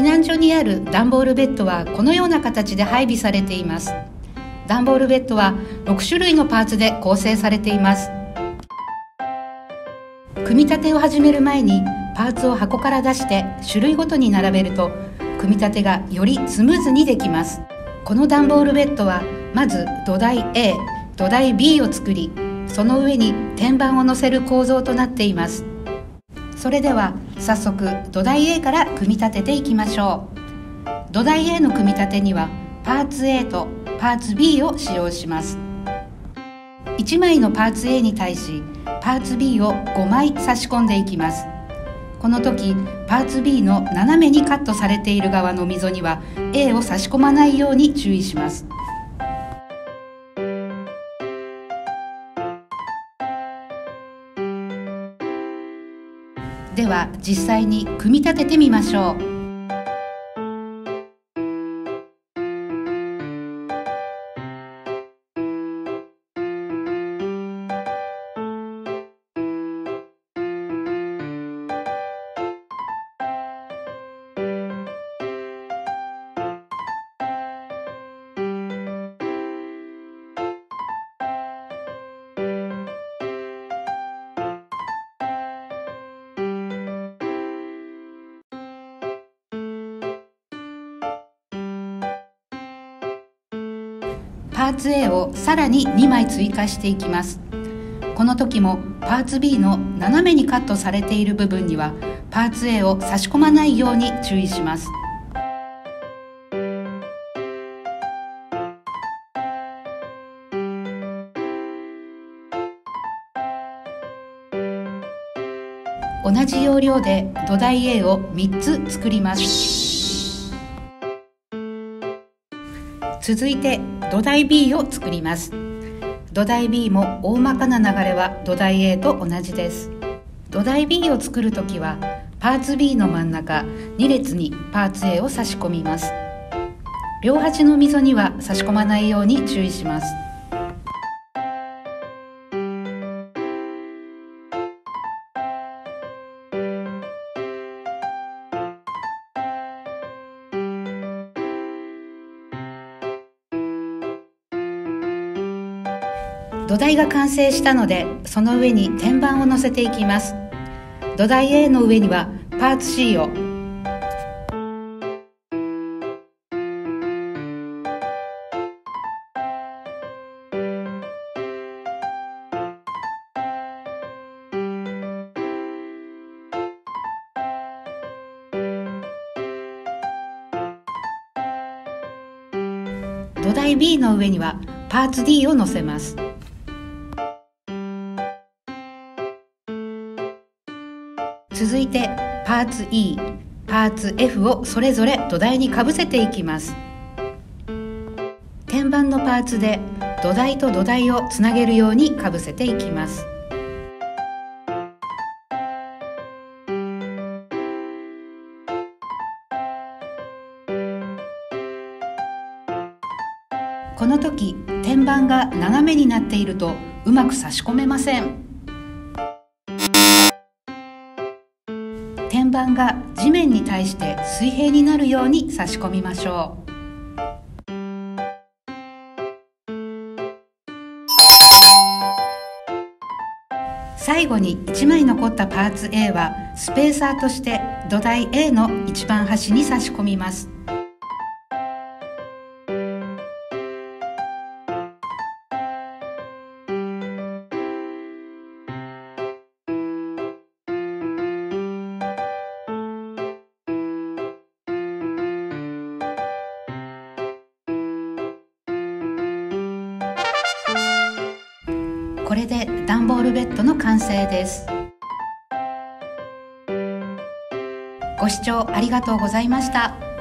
避難所にある段ボールベッドはこのような形で配備されています。段ボールベッドは6種類のパーツで構成されています。組み立てを始める前にパーツを箱から出して種類ごとに並べると組み立てがよりスムーズにできます。この段ボールベッドはまず土台 A、土台 B を作り、その上に天板を乗せる構造となっています。それでは早速土台 A から組み立てていきましょう。土台 A の組み立てにはパーツ A とパーツ B を使用します。1枚のパーツ A に対しパーツ B を5枚差し込んでいきます。この時パーツ B の斜めにカットされている側の溝には A を差し込まないように注意します。では実際に組み立ててみましょう。パーツ A をさらに2枚追加していきます。この時もパーツ B の斜めにカットされている部分にはパーツ A を差し込まないように注意します。同じ要領で土台 A を3つ作ります。続いて土台 B を作ります。土台 B も大まかな流れは土台 A と同じです。土台 B を作るときはパーツ B の真ん中2列にパーツ A を差し込みます。両端の溝には差し込まないように注意します。土台が完成したのでその上に天板を乗せていきます。土台 A の上にはパーツ C を、土台 B の上にはパーツ D を乗せます。続いてパーツ E、パーツ F をそれぞれ土台にかぶせていきます。天板のパーツで土台と土台をつなげるようにかぶせていきます。この時天板が斜めになっているとうまく差し込めません。天板が地面に対して水平になるように差し込みましょう。最後に1枚残ったパーツ A はスペーサーとして土台 A の一番端に差し込みます。これで段ボールベッドの完成です。ご視聴ありがとうございました。